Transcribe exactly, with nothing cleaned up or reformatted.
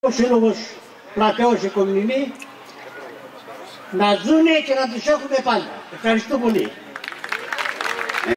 ο σύλλογος Πλατέως Οικομνημή να ζουνε και να τους έχουμε πάντα. Ευχαριστώ πολύ.